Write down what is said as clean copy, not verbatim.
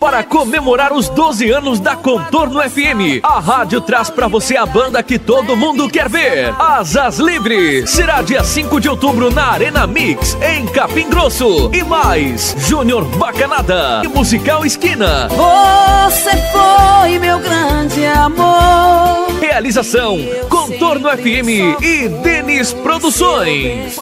Para comemorar os 12 anos da Contorno FM, a rádio traz pra você a banda que todo mundo quer ver, Asas Livres. Será dia 5 de outubro na Arena Mix, em Capim Grosso. E mais, Júnior Bacanada e Musical Esquina. Você foi meu grande amor. Realização, Contorno FM e Denis Produções.